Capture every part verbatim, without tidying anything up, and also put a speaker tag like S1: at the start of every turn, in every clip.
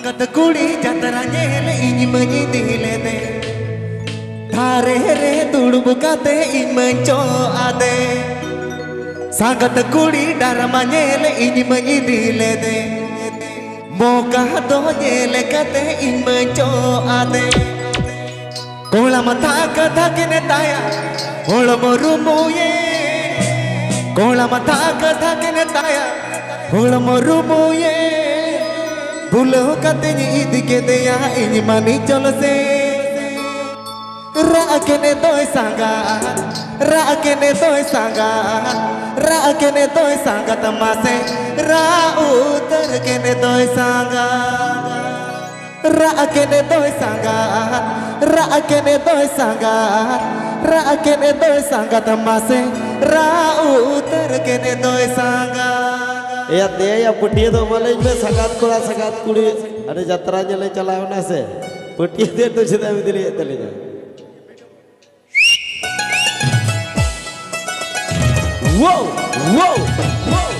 S1: Sangat kuli jatara nyele ini menyidi lede Thare re tudu bukate imenco ade Sangat kuli darama nyele ini menyidi lede Moka do nyele kate imenco ade Kola mata kata kene taya Kola morumuye Kola mata kata kene taya Kola morumuye Bulo katanya idike deya ini mani jolose Ra kene toy sanga Ra kene toy sanga Ra kene toy sanga tamase Ra utar kene toy sanga Ra kene toy sanga Ra kene toy sanga Ra kene toy sanga tamase Ra utar kene toy sanga
S2: Ya dia ya putia tu malah ini sangat kurang sangat kuli ada jatra jalan calawan nase putia dia tu sudah berdiri telinya. Wow wow wow.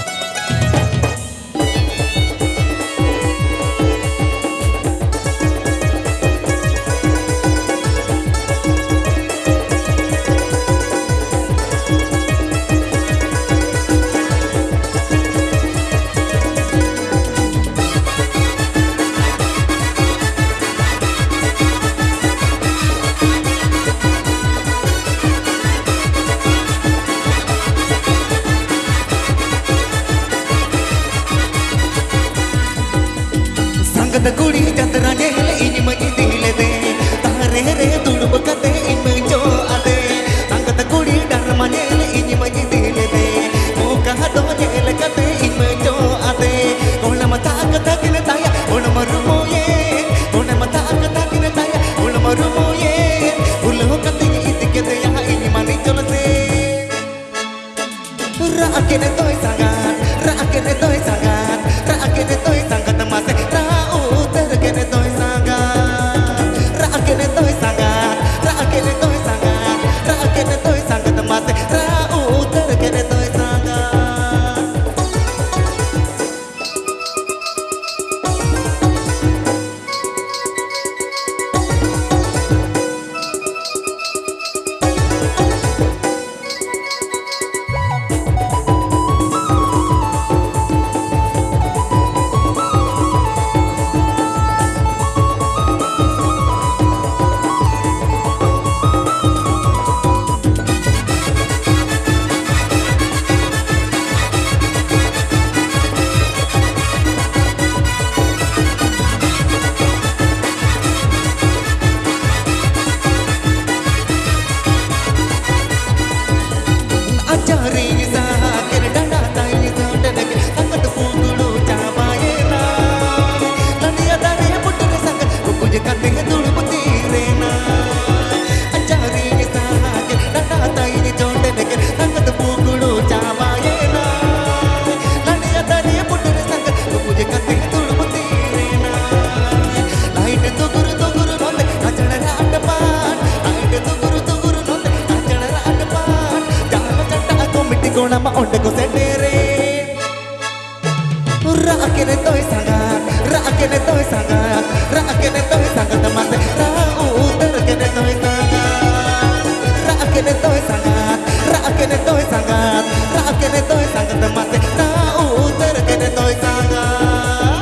S1: Kuli jatara nyele ini menyidi lede Thare re tudu bukate imenco ade Sangat kuli darama nyele ini menyidi lede Moka do nyele kate imenco ade Kola mata kata kene taya Kola marumuye Kola mata kata kene taya Kola marumuye Ulo katanya idike deya ini mani jolose Ra kene toy sangat Ra kene toy sangat Ra kene toy sangat temase Kene toy sangat, ra kene toy sangat, ra kene toy sangat, ra kene toy sangat temase, ra utar kene toy sangat. Nama ondeko sendiri Ra kene toy sangat Ra kene toy sangat Ra kene toy sangat temase Ra utar kene toy sangat Ra kene toy sangat Ra kene toy sangat Ra kene toy sangat temase Ra utar kene toy sangat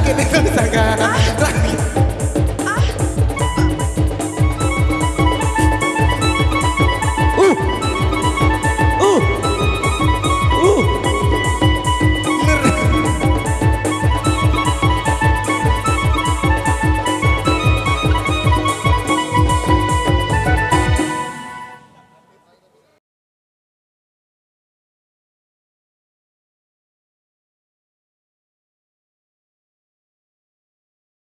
S1: ᱜᱮᱞᱮ ᱫᱚ ᱥᱟᱸᱜᱟᱛ